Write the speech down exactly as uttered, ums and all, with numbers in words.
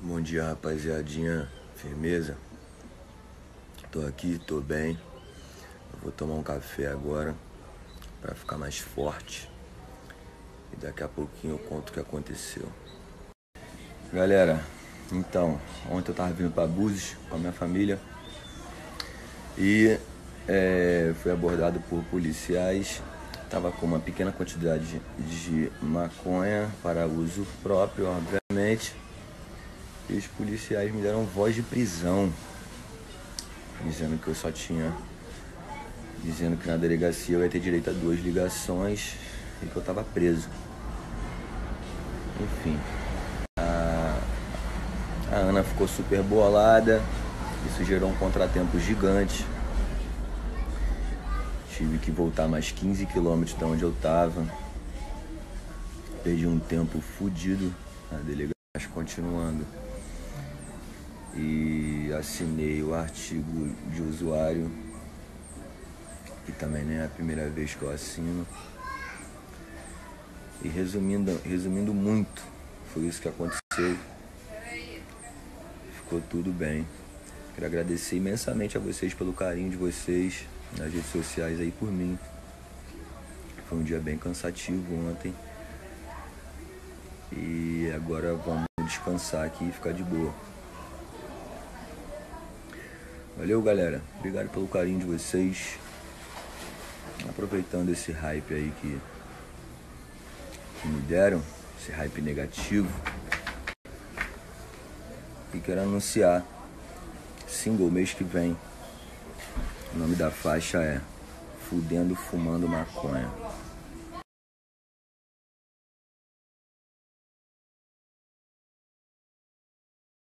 Bom dia, rapaziadinha, firmeza? Tô aqui, tô bem. Eu vou tomar um café agora pra ficar mais forte. E daqui a pouquinho eu conto o que aconteceu. Galera, então, ontem eu tava vindo pra Búzios com a minha família e é, fui abordado por policiais. Tava com uma pequena quantidade de maconha para uso próprio, obviamente. E os policiais me deram voz de prisão, dizendo que eu só tinha, dizendo que na delegacia eu ia ter direito a duas ligações e que eu tava preso. Enfim, a, a Ana ficou super bolada, isso gerou um contratempo gigante. Tive que voltar mais quinze quilômetros de onde eu tava. Perdi um tempo fodido na delegacia, mas continuando. E assinei o artigo de usuário, que também nem é a primeira vez que eu assino. E resumindo, resumindo muito, foi isso que aconteceu. Ficou tudo bem. Quero agradecer imensamente a vocês pelo carinho de vocês nas redes sociais aí por mim. Foi um dia bem cansativo ontem. E agora vamos descansar aqui e ficar de boa. Valeu, galera. Obrigado pelo carinho de vocês. Aproveitando esse hype aí que, que me deram, esse hype negativo. E quero anunciar single mês que vem. O nome da faixa é Fudendo Fumando Maconha.